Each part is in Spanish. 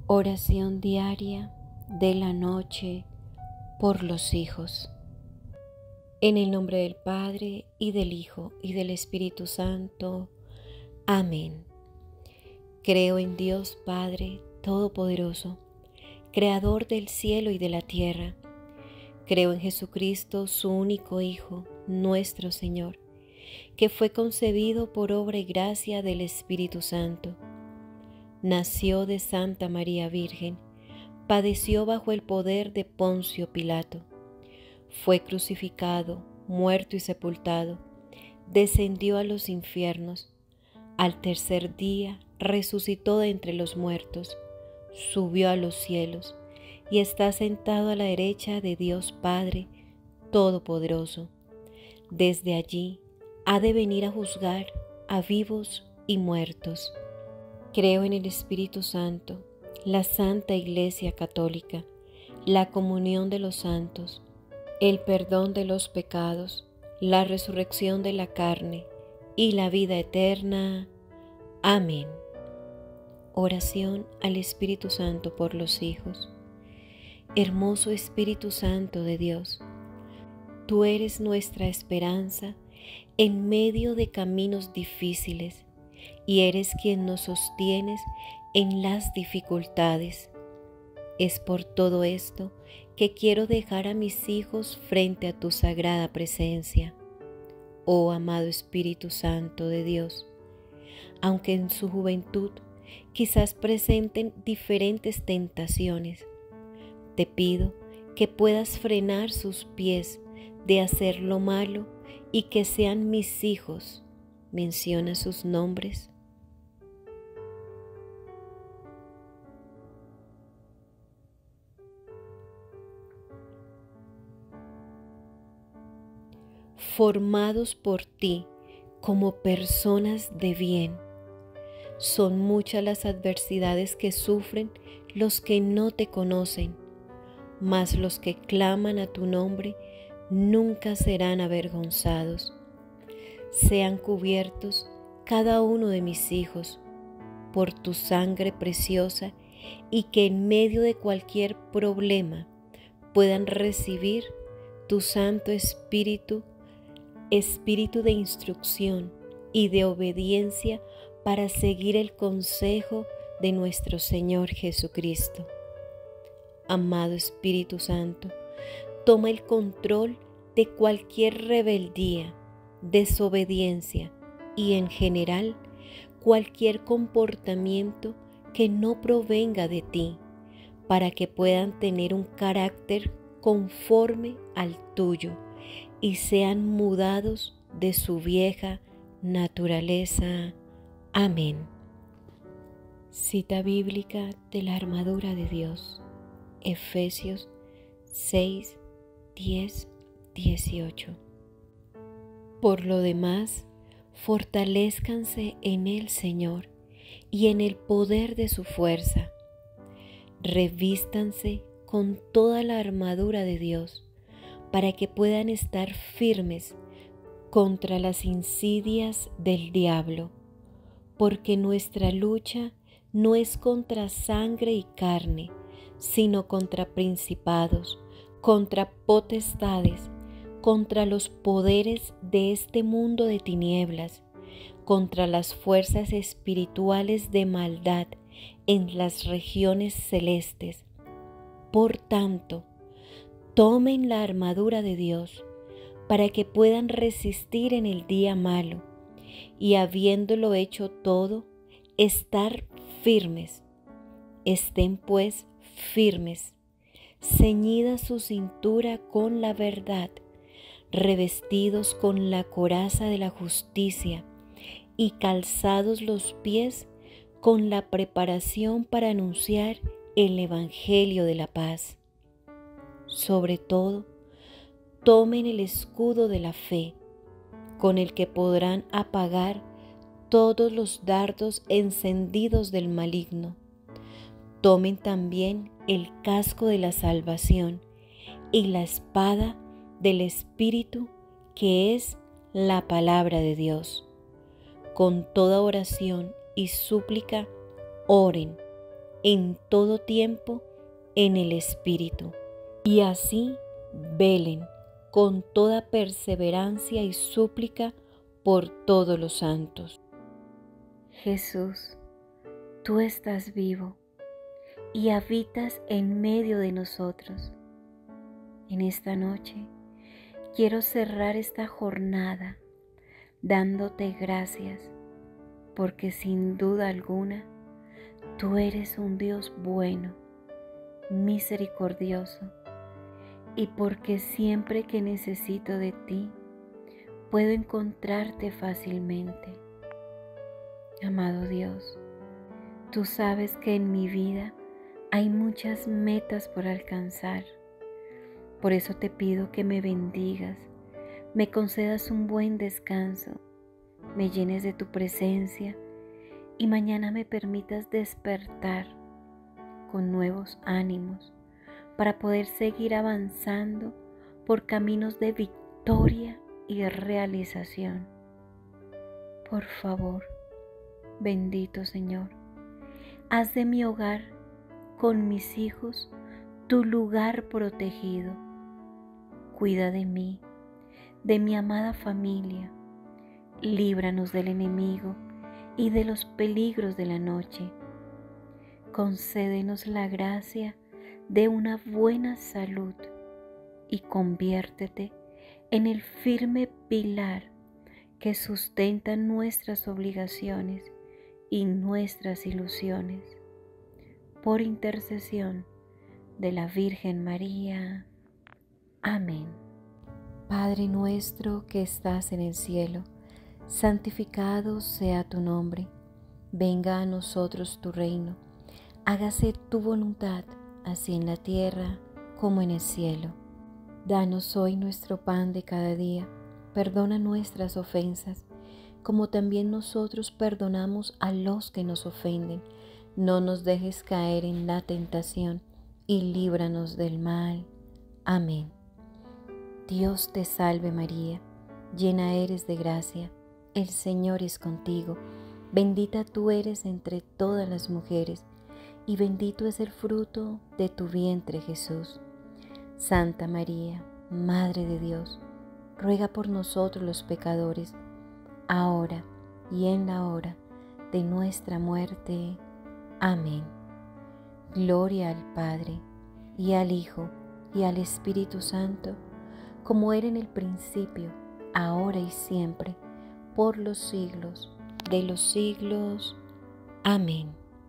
Oración diaria de la noche por los hijos. En el nombre del Padre, y del Hijo, y del Espíritu Santo. Amén. Creo en Dios Padre Todopoderoso, Creador del cielo y de la tierra. Creo en Jesucristo, su único Hijo, nuestro Señor, que fue concebido por obra y gracia del Espíritu Santo. Nació de Santa María Virgen, padeció bajo el poder de Poncio Pilato, fue crucificado, muerto y sepultado, descendió a los infiernos, al tercer día resucitó de entre los muertos, subió a los cielos y está sentado a la derecha de Dios Padre Todopoderoso. Desde allí ha de venir a juzgar a vivos y muertos. Creo en el Espíritu Santo, la Santa Iglesia Católica, la comunión de los santos, el perdón de los pecados, la resurrección de la carne y la vida eterna. Amén. Oración al Espíritu Santo por los hijos. Hermoso Espíritu Santo de Dios, tú eres nuestra esperanza en medio de caminos difíciles, y eres quien nos sostienes en las dificultades. Es por todo esto que quiero dejar a mis hijos frente a tu sagrada presencia. Oh amado Espíritu Santo de Dios, aunque en su juventud quizás presenten diferentes tentaciones, te pido que puedas frenar sus pies de hacer lo malo y que sean mis hijos. Menciona sus nombres. Formados por ti como personas de bien. Son muchas las adversidades que sufren los que no te conocen, mas los que claman a tu nombre nunca serán avergonzados. Sean cubiertos cada uno de mis hijos por tu sangre preciosa, y que en medio de cualquier problema puedan recibir tu Santo Espíritu, Espíritu de instrucción y de obediencia para seguir el consejo de nuestro Señor Jesucristo. Amado Espíritu Santo, toma el control de cualquier rebeldía, desobediencia y en general cualquier comportamiento que no provenga de ti, para que puedan tener un carácter conforme al tuyo y sean mudados de su vieja naturaleza. Amén. Cita bíblica de la armadura de Dios, Efesios 6, 10, 18. Por lo demás, fortalézcanse en el Señor y en el poder de su fuerza. Revístanse con toda la armadura de Dios, para que puedan estar firmes contra las insidias del diablo, porque nuestra lucha no es contra sangre y carne, sino contra principados, contra potestades, contra los poderes de este mundo de tinieblas, contra las fuerzas espirituales de maldad en las regiones celestes. Por tanto, tomen la armadura de Dios para que puedan resistir en el día malo y, habiéndolo hecho todo, estar firmes. Estén pues firmes, ceñida su cintura con la verdad, revestidos con la coraza de la justicia y calzados los pies con la preparación para anunciar el Evangelio de la paz. Sobre todo, tomen el escudo de la fe, con el que podrán apagar todos los dardos encendidos del maligno. Tomen también el casco de la salvación y la espada del Espíritu, que es la palabra de Dios. Con toda oración y súplica, oren en todo tiempo en el Espíritu, y así velen con toda perseverancia y súplica por todos los santos. Jesús, tú estás vivo y habitas en medio de nosotros. En esta noche quiero cerrar esta jornada dándote gracias, porque sin duda alguna tú eres un Dios bueno, misericordioso, y porque siempre que necesito de ti, puedo encontrarte fácilmente. Amado Dios, tú sabes que en mi vida hay muchas metas por alcanzar. Por eso te pido que me bendigas, me concedas un buen descanso, me llenes de tu presencia y mañana me permitas despertar con nuevos ánimos para poder seguir avanzando por caminos de victoria y realización. Por favor, bendito Señor, haz de mi hogar con mis hijos tu lugar protegido. Cuida de mí, de mi amada familia. Líbranos del enemigo y de los peligros de la noche. Concédenos la gracia de una buena salud y conviértete en el firme pilar que sustenta nuestras obligaciones y nuestras ilusiones. Por intercesión de la Virgen María. Amén. Padre nuestro que estás en el cielo, santificado sea tu nombre. Venga a nosotros tu reino. Hágase tu voluntad, así en la tierra como en el cielo. Danos hoy nuestro pan de cada día. Perdona nuestras ofensas, como también nosotros perdonamos a los que nos ofenden. No nos dejes caer en la tentación y líbranos del mal. Amén. Dios te salve María, llena eres de gracia, el Señor es contigo. Bendita tú eres entre todas las mujeres, y bendito es el fruto de tu vientre Jesús. Santa María, Madre de Dios, ruega por nosotros los pecadores, ahora y en la hora de nuestra muerte. Amén. Gloria al Padre, y al Hijo, y al Espíritu Santo, como era en el principio, ahora y siempre, por los siglos de los siglos. Amén.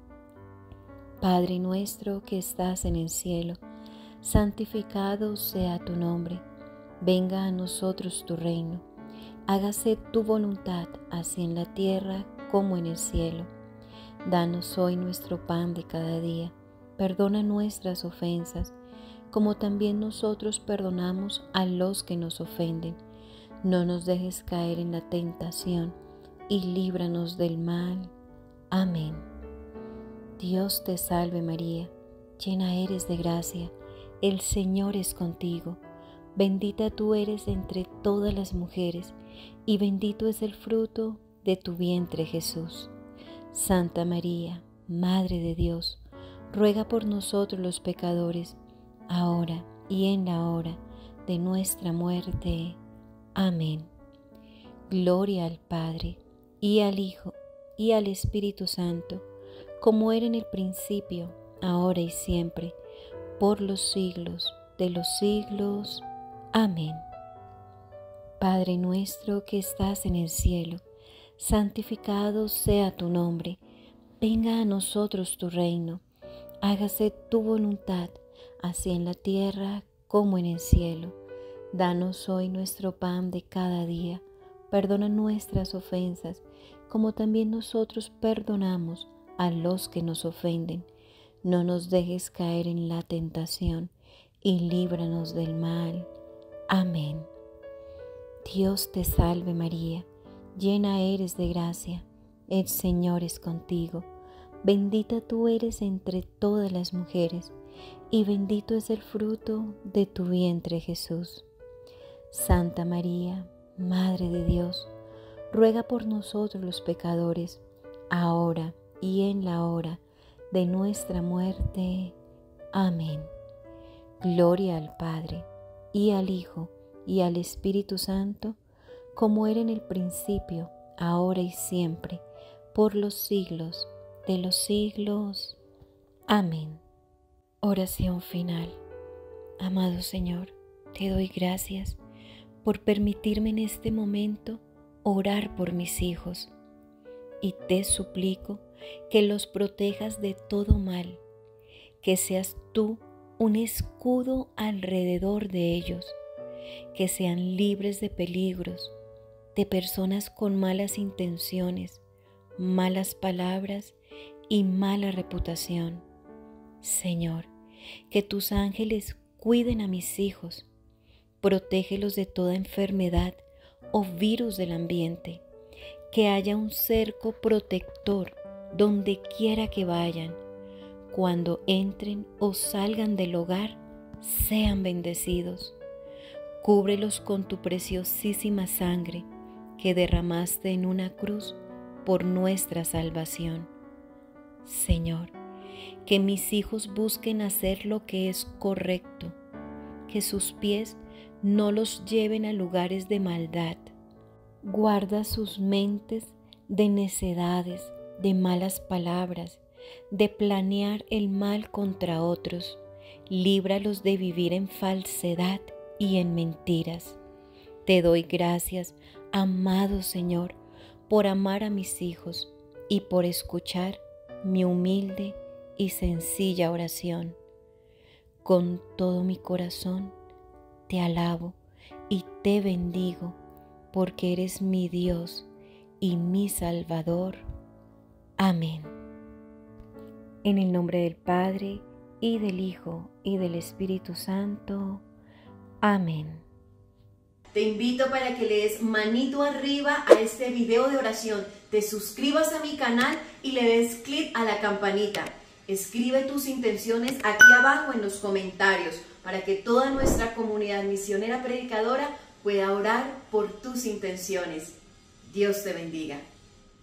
Padre nuestro que estás en el cielo, santificado sea tu nombre. Venga a nosotros tu reino. Hágase tu voluntad, así en la tierra como en el cielo. Danos hoy nuestro pan de cada día. Perdona nuestras ofensas, como también nosotros perdonamos a los que nos ofenden. No nos dejes caer en la tentación, y líbranos del mal. Amén. Dios te salve María, llena eres de gracia, el Señor es contigo. Bendita tú eres entre todas las mujeres, y bendito es el fruto de tu vientre Jesús. Santa María, Madre de Dios, ruega por nosotros los pecadores, ahora y en la hora de nuestra muerte. Amén. Gloria al Padre, y al Hijo, y al Espíritu Santo, como era en el principio, ahora y siempre, por los siglos de los siglos. Amén. Padre nuestro que estás en el cielo, santificado sea tu nombre. Venga a nosotros tu reino. Hágase tu voluntad, así en la tierra como en el cielo. Danos hoy nuestro pan de cada día. Perdona nuestras ofensas, como también nosotros perdonamos a los que nos ofenden. No nos dejes caer en la tentación, y líbranos del mal. Amén. Dios te salve María, llena eres de gracia, el Señor es contigo. Bendita tú eres entre todas las mujeres, y bendito es el fruto de tu vientre Jesús. Santa María, Madre de Dios, ruega por nosotros los pecadores, ahora y en la hora de nuestra muerte. Amén. Gloria al Padre, y al Hijo, y al Espíritu Santo, como era en el principio, ahora y siempre, por los siglos de los siglos. Amén. Oración final. Amado Señor, te doy gracias por permitirme en este momento orar por mis hijos, y te suplico que los protejas de todo mal, que seas tú un escudo alrededor de ellos, que sean libres de peligros, de personas con malas intenciones, malas palabras y mala reputación. Señor, que tus ángeles cuiden a mis hijos, protégelos de toda enfermedad o virus del ambiente, que haya un cerco protector donde quiera que vayan. Cuando entren o salgan del hogar, sean bendecidos. Cúbrelos con tu preciosísima sangre que derramaste en una cruz por nuestra salvación. Señor, que mis hijos busquen hacer lo que es correcto, que sus pies no los lleven a lugares de maldad. Guarda sus mentes de necedades, de malas palabras, de planear el mal contra otros. Líbralos de vivir en falsedad y en mentiras. Te doy gracias, amado Señor, por amar a mis hijos y por escuchar mi humilde y sencilla oración. Con todo mi corazón te alabo y te bendigo, porque eres mi Dios y mi Salvador. Amén. En el nombre del Padre, y del Hijo, y del Espíritu Santo. Amén. Te invito para que le des manito arriba a este video de oración, te suscribas a mi canal y le des clic a la campanita. Escribe tus intenciones aquí abajo en los comentarios para que toda nuestra comunidad misionera predicadora pueda orar por tus intenciones. Dios te bendiga.